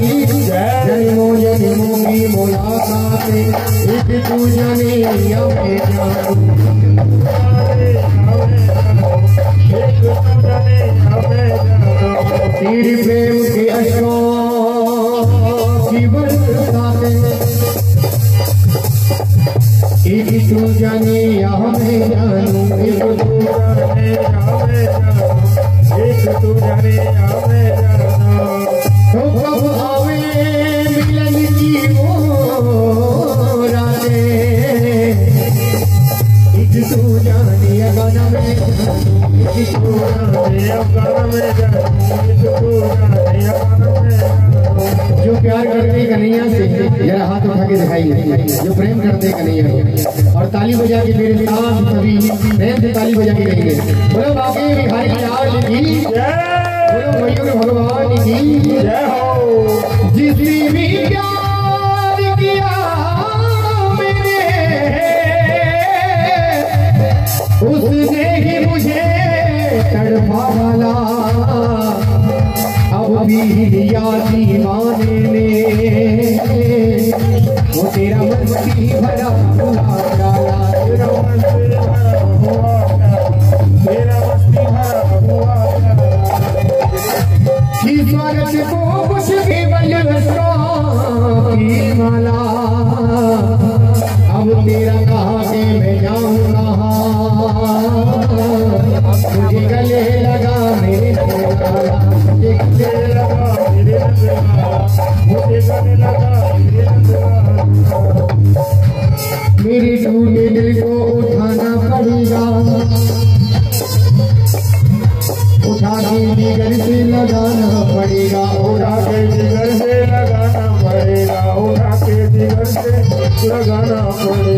की जन्मों जन्मों की मुलाकात एक तू जाने हमें जानू तेरे प्रेम के अश्कों की बरसात एक तू जाने हमें जानू एक तू जाने हमें जानू एक तू जाने हमें जानू तो कब आवे मिलन की वो रातें एक तू जाने गाना में एक तू जाने गाना में एक तू जाने गाना में जो प्यार करते कन्हैया से जरा हाथ उठा के दिखाइए जो प्रेम करते कन्हैया और ताली बजा के मेरे साथ सभी प्रेम से ताली बजा के रहेंगे बोलो बाकी बिहारी लाल की जय बोलो मयूर भगवान की जय हो जिसने भी प्यार किया मैंने उसने ही मुझे तड़पा डाला अब भी याद दीवाने में वो तेरा मस्ती भरा हुआ डाला तेरा मस्ती भरा हुआ स्वागत को कुछ भी की माला अब तेरा कहा के मैं जाऊंगा मुझे गले लगा मेरे मुझे गले लगा मेरे मुझे गले लगा मेरे टूटे दिल को उठाना पड़ेगा उठा के जिगर से लगाना पड़ेगा उठा के जिगर से लगाना पड़ेगा उठा के जिगर से लगाना पड़ेगा